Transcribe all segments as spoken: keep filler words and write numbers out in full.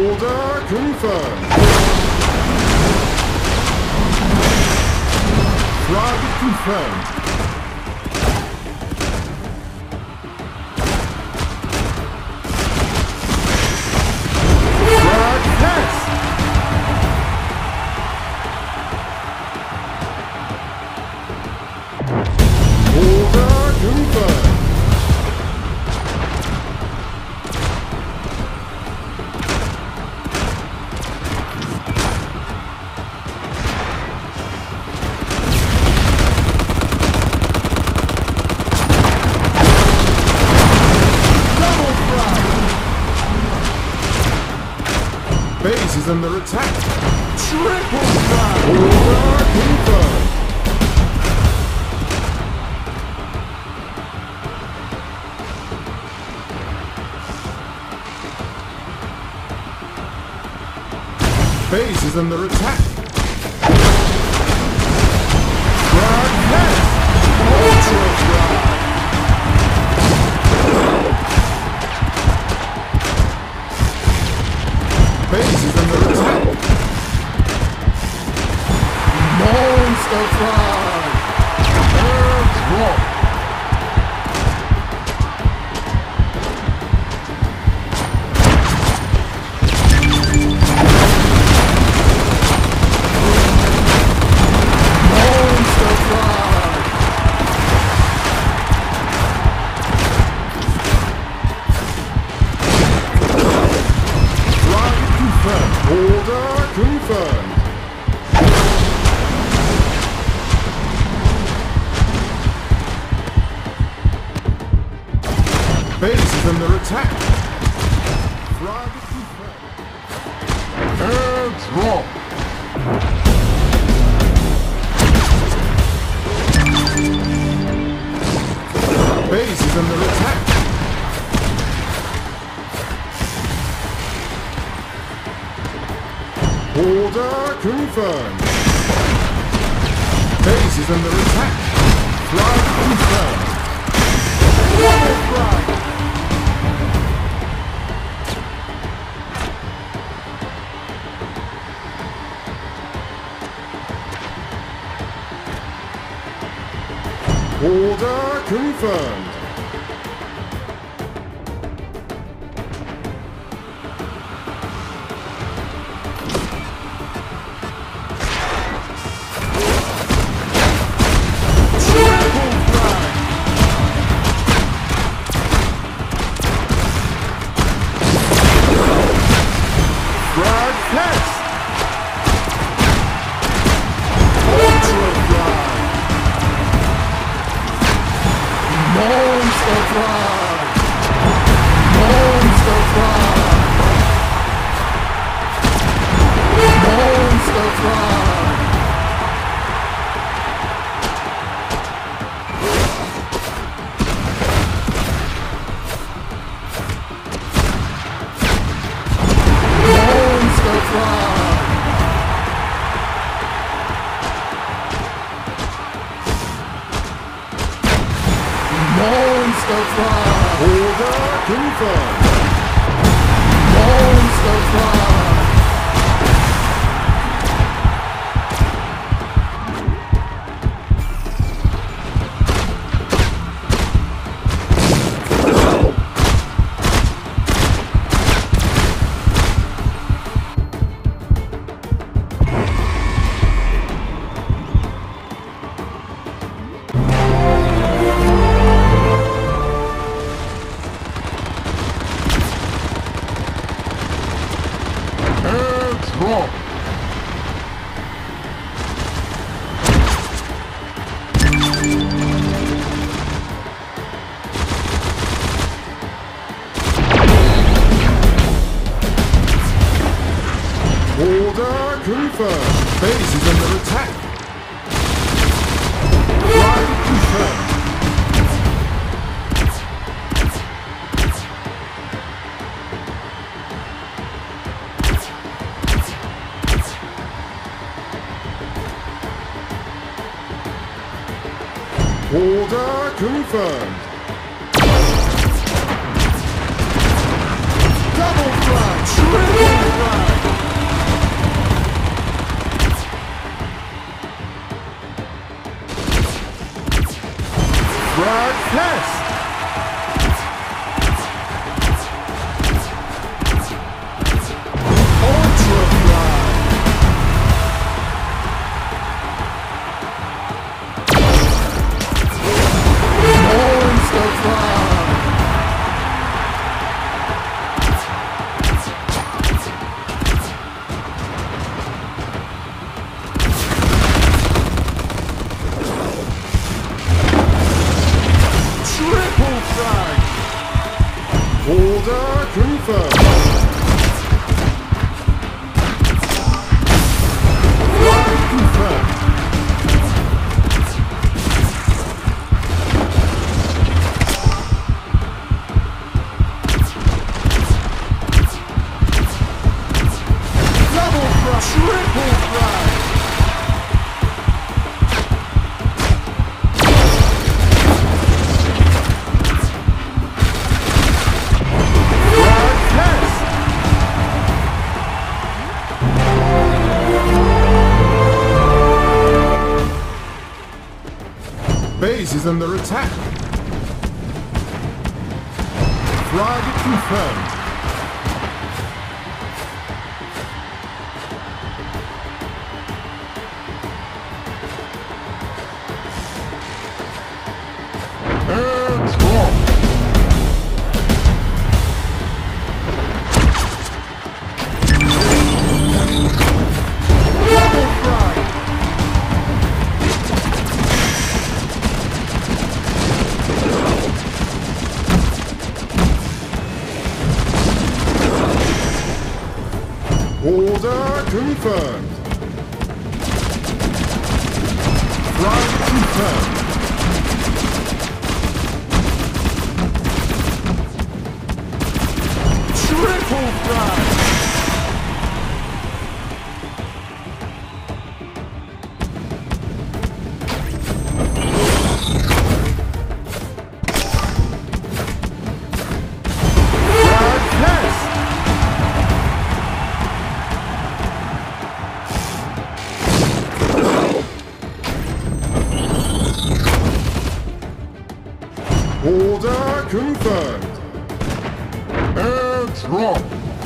Order confirmed. Flag confirmed. Base is under attack. Triple flag. Order confirmed. Base is under attack. Flag head. Ultra flag. Base is under attack. Monster flag. Air drop. Monster flag. Flag confirmed. Order confirmed. Base is under attack. Flag confirmed. Air drop. Base is under attack. Order confirmed. Base is under attack. Flag confirmed. Double flag. Order confirmed. Monster flag! Monster flag! Monster flag! Monster flag! Monster flag! Order confirmed! Monster flag! Drop. Order confirmed. Base is under attack. Flag confirmed. Order confirmed. Double flag, triple flag. Triple flag! Base is under attack. Flag confirmed. Air drop. Double flag. Order confirmed. Flag confirmed. Triple flag. Flag test. Order confirmed. Air drop.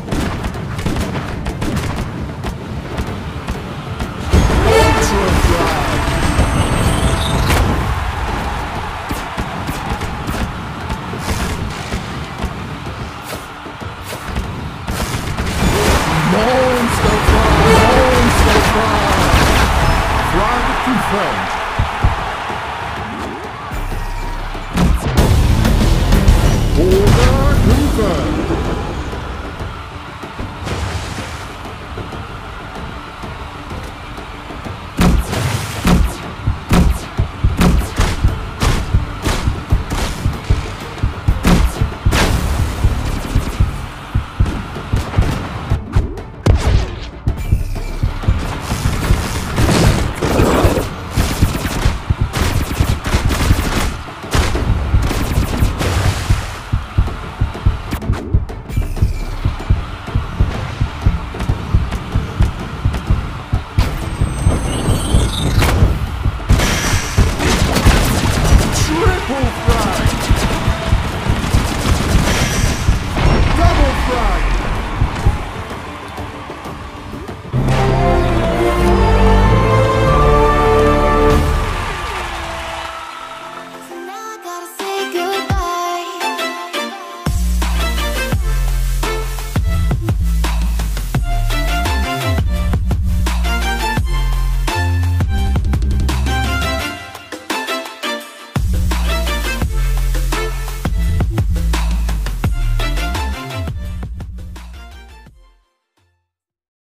Ultra flag. Monster flag. Monster flag. Flag confirmed.